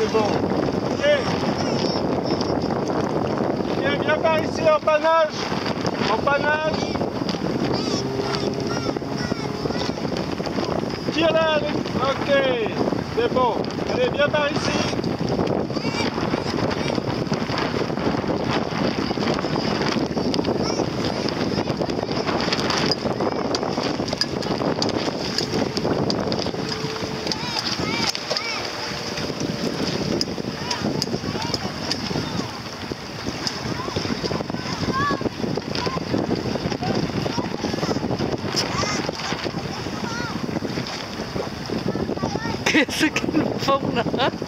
c'est bon. Ok. Viens par ici en panache. En panache. Tire là. Ok. C'est bon. Allez, viens par ici. Qu'est-ce qu'ils font là?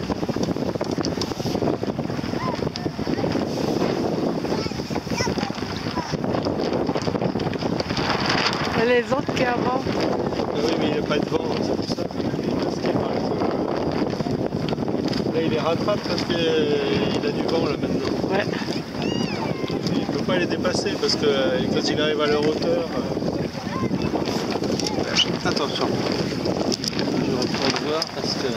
Et les autres qui avancent. Oui, mais il n'y a pas de vent, c'est pour ça. Là, il les rattrape parce qu'il a du vent là maintenant. Ouais. Il ne peut pas les dépasser parce que quand il arrive à leur hauteur. Attention. Je reprends le voir parce que.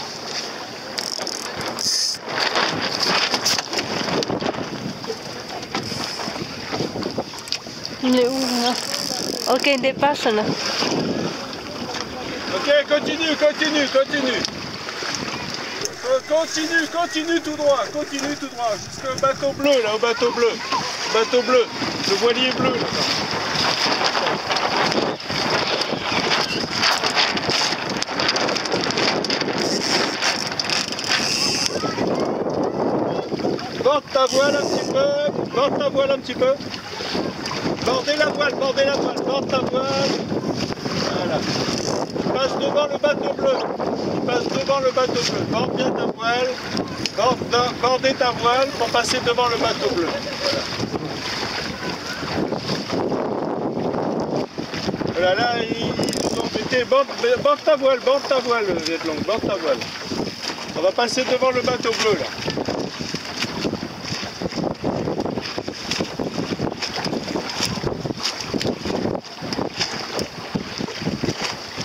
Il est où là? Ok, il dépasse là. Ok, continue. Continue tout droit, jusqu'au bateau bleu, là, au bateau bleu. Le voilier bleu, là. Borde ta voile un petit peu. Bordez la voile, borde ta voile. Voilà. Passe devant le bateau bleu. Borde bien ta voile. Bordez ta voile pour passer devant le bateau bleu. Voilà, là, ils ont été. Borde ta voile, Vietlong, borde ta voile. On va passer devant le bateau bleu, là.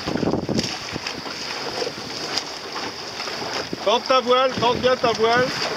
Borde bien ta voile.